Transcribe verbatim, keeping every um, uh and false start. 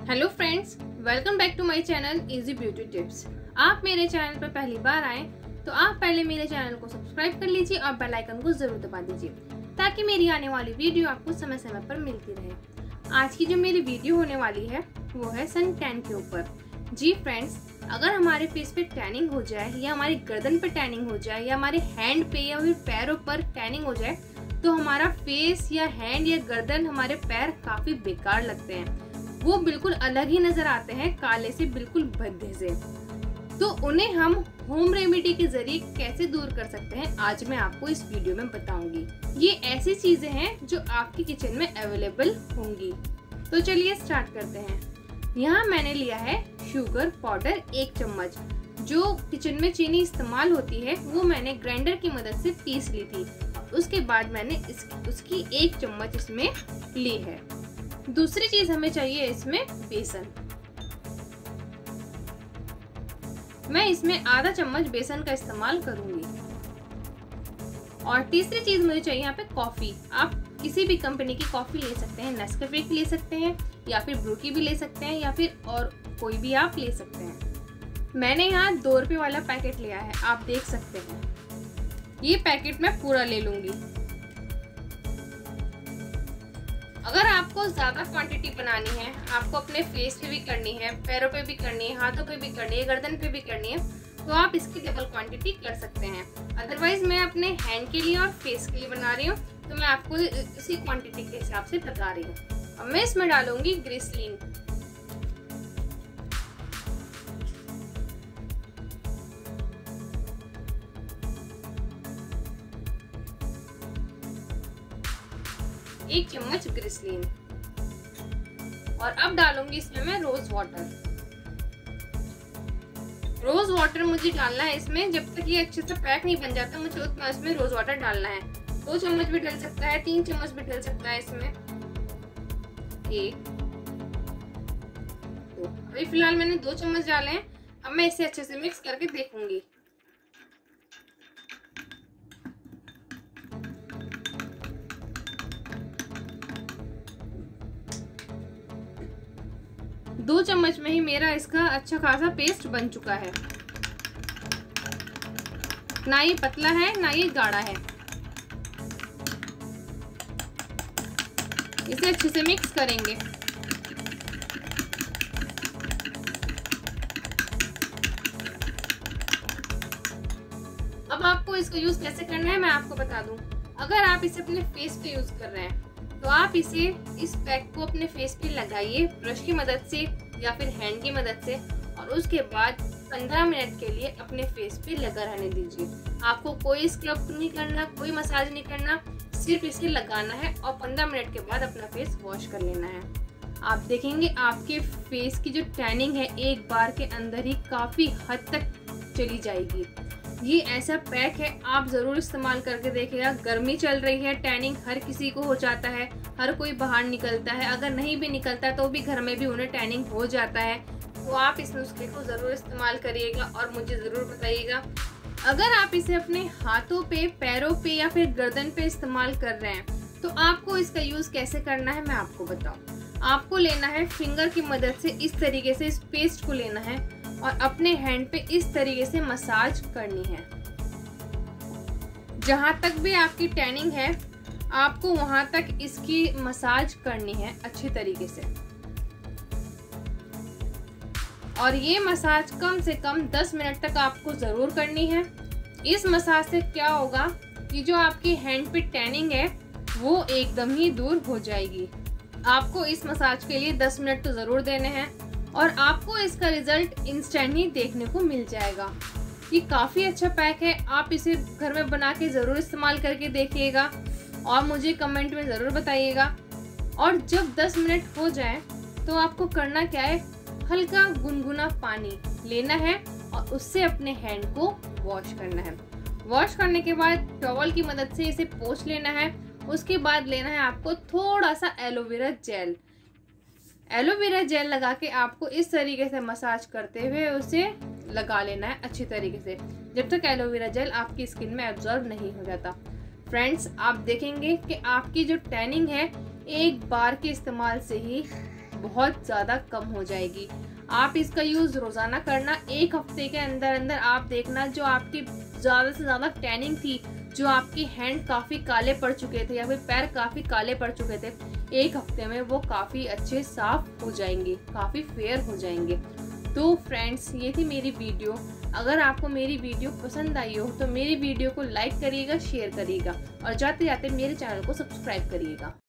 Hello friends, welcome back to my channel easy beauty tips. आप मेरे channel पर पहली बार आए तो आप पहले मेरे चैनल को सब्सक्राइब कर लीजिए और बेल आइकन को जरूर दबा दीजिए ताकि मेरी आने वाली वीडियो आपको समय समय पर मिलती रहे। आज की जो मेरी वीडियो होने वाली है वो है सन टैन के ऊपर। जी फ्रेंड्स, अगर हमारे फेस पे टैनिंग हो जाए या हमारी गर्दन पे टैनिंग हो जाए या हमारे हैंड पे या फिर पैरों पर टैनिंग हो जाए तो हमारा फेस या हैंड या गर्दन, हमारे पैर काफी बेकार लगते हैं। वो बिल्कुल अलग ही नजर आते हैं, काले से बिल्कुल भद्दे से। तो उन्हें हम होम रेमेडी के जरिए कैसे दूर कर सकते हैं, आज मैं आपको इस वीडियो में बताऊंगी। ये ऐसी चीजें हैं जो आपके किचन में अवेलेबल होंगी। तो चलिए स्टार्ट करते हैं। यहाँ मैंने लिया है शुगर पाउडर एक चम्मच। जो किचन में चीनी इस्तेमाल होती है वो मैंने ग्राइंडर की मदद से पीस ली थी। उसके बाद मैंने इस, उसकी एक चम्मच इसमें ली है। दूसरी चीज हमें चाहिए इसमें बेसन। मैं इसमें आधा चम्मच बेसन का इस्तेमाल करूंगी। और तीसरी चीज मुझे चाहिए यहाँ पे कॉफी। आप किसी भी कंपनी की कॉफी ले सकते हैं, नेस्कैफे की ले सकते हैं या फिर ब्रू की भी ले सकते हैं या फिर और कोई भी आप ले सकते हैं। मैंने यहाँ दो रुपए वाला पैकेट लिया है, आप देख सकते हैं। ये पैकेट मैं पूरा ले लूंगी। अगर आपको ज्यादा क्वांटिटी बनानी है, आपको अपने फेस पे भी करनी है, पैरों पे भी करनी है, हाथों पे भी करनी है, गर्दन पे भी करनी है, तो आप इसकी डबल क्वांटिटी कर सकते हैं। अदरवाइज मैं अपने हैंड के लिए और फेस के लिए बना रही हूँ तो मैं आपको इसी क्वांटिटी के हिसाब से बता रही हूँ। अब मैं इसमें डालूंगी ग्लिसरीन। एक चम्मच ग्लिसरीन। और अब डालूंगी इसमें मैं रोज वाटर। रोज वाटर मुझे डालना है इसमें जब तक ये अच्छे से पैक नहीं बन जाता, मुझे उतना इसमें रोज वाटर डालना है। दो चम्मच भी डल सकता है, तीन चम्मच भी डल सकता है इसमें। एक दो, अभी फिलहाल मैंने दो चम्मच डाले हैं। अब मैं इसे अच्छे से मिक्स करके देखूंगी। दो चम्मच में ही मेरा इसका अच्छा खासा पेस्ट बन चुका है। ना ये पतला है ना ये गाढ़ा है। इसे अच्छे से मिक्स करेंगे। अब आपको इसको यूज कैसे करना है मैं आपको बता दूं। अगर आप इसे अपने फेस पे यूज कर रहे हैं तो आप इसे इस पैक को अपने फेस पे लगाइए ब्रश की मदद से या फिर हैंड की मदद से, और उसके बाद पंद्रह मिनट के लिए अपने फेस पे लगा रहने दीजिए। आपको कोई स्क्रब नहीं करना, कोई मसाज नहीं करना, सिर्फ इसे लगाना है और पंद्रह मिनट के बाद अपना फेस वॉश कर लेना है। आप देखेंगे आपके फेस की जो टैनिंग है एक बार के अंदर ही काफी हद तक चली जाएगी। ये ऐसा पैक है, आप जरूर इस्तेमाल करके देखिएगा। गर्मी चल रही है, टैनिंग हर किसी को हो जाता है, हर कोई बाहर निकलता है। अगर नहीं भी निकलता तो भी घर में भी उन्हें टैनिंग हो जाता है। तो आप इस नुस्खे को जरूर इस्तेमाल करिएगा और मुझे जरूर बताइएगा। अगर आप इसे अपने हाथों पे, पैरों पे या फिर गर्दन पे इस्तेमाल कर रहे हैं तो आपको इसका यूज कैसे करना है मैं आपको बताऊं। आपको लेना है फिंगर की मदद से, इस तरीके से इस पेस्ट को लेना है और अपने हैंड पे इस तरीके से मसाज करनी है। जहां तक भी आपकी टैनिंग है आपको वहां तक इसकी मसाज करनी है अच्छी तरीके से। और ये मसाज कम से कम दस मिनट तक आपको जरूर करनी है। इस मसाज से क्या होगा कि जो आपकी हैंड पे टैनिंग है वो एकदम ही दूर हो जाएगी। आपको इस मसाज के लिए दस मिनट तो जरूर देने हैं और आपको इसका रिजल्ट इंस्टेंट ही देखने को मिल जाएगा। ये काफी अच्छा पैक है, आप इसे घर में बना के जरूर इस्तेमाल करके देखिएगा और मुझे कमेंट में जरूर बताइएगा। और जब दस मिनट हो जाए तो आपको करना क्या है, हल्का गुनगुना पानी लेना है और उससे अपने हैंड को वॉश करना है। वॉश करने के बाद टॉवल की मदद से इसे पोंछ लेना है। उसके बाद लेना है आपको थोड़ा सा एलोवेरा जेल। एलोवेरा जेल लगा के आपको इस तरीके से मसाज करते हुए उसे लगा लेना है अच्छी तरीके से, जब तक एलोवेरा जेल आपकी स्किन में एब्जॉर्ब नहीं हो जाता। फ्रेंड्स, आप देखेंगे कि आपकी जो टैनिंग है एक बार के इस्तेमाल से ही बहुत ज़्यादा कम हो जाएगी। आप इसका यूज़ रोज़ाना करना, एक हफ्ते के अंदर अंदर आप देखना जो आपकी ज़्यादा से ज़्यादा टैनिंग थी, जो आपके हैंड काफ़ी काले पड़ चुके थे या फिर पैर काफ़ी काले पड़ चुके थे, एक हफ्ते में वो काफ़ी अच्छे साफ हो जाएंगे, काफ़ी फेयर हो जाएंगे। तो फ्रेंड्स, ये थी मेरी वीडियो। अगर आपको मेरी वीडियो पसंद आई हो तो मेरी वीडियो को लाइक करिएगा, शेयर करिएगा और जाते जाते मेरे चैनल को सब्सक्राइब करिएगा।